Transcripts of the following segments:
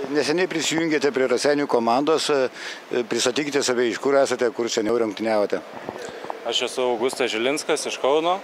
Neseniai prisijungėte prie Raseinių komandos, pristatykite save, iš kur esate, kur seniau rungtyniavote. Aš esu Augustas Žilinskas iš Kauno.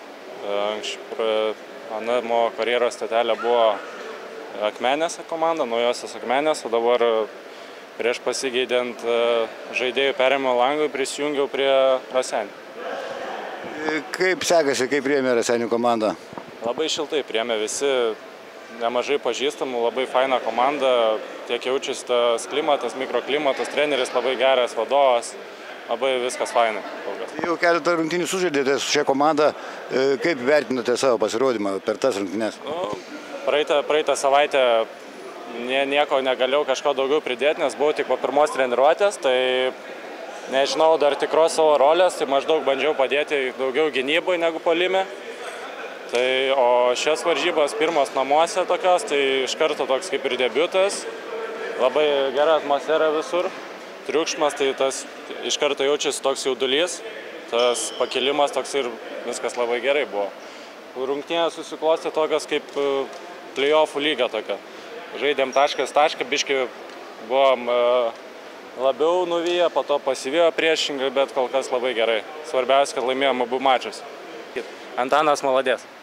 Mano karjeros stotelė buvo Akmenės komanda, Naujosios Akmenės, o dabar prieš pasigeidant žaidėjų perėmimo langui prisijungiau prie Raseinių. Kaip sekasi, kaip priėmė Raseinių komanda? Labai šiltai priėmė visi, nemažai pažįstamų, labai faina komanda, tiek jaučiasi tas klimatas, mikroklimatas, treneris labai geras, vadovas, labai viskas fainai. Jau keletą rungtynių sužaidėte su šia komanda, kaip vertinate savo pasirodymą per tas rungtynes? Praeitą savaitę nieko negalėjau kažko daugiau pridėti, nes buvau tik po pirmos treniruotės, tai nežinau dar tikros savo rolės, tai maždaug bandžiau padėti daugiau gynybai negu puolime. O šias varžybas pirmas namuose tokios, tai iš karto toks kaip ir debiutas, labai gera atmosfera visur, triukšmas, tai tas iš karto jaučiasi toks jaudulys, tas pakilimas toks ir viskas labai gerai buvo. Rungtynės susiklostė tokios kaip play-offų lyga tokia. Žaidėm taškas, biškį buvom labiau nuvyję, po to pasivijo priešingai, bet kol kas labai gerai. Svarbiausia, kad laimėjom abu mačus. Antanas Maladės.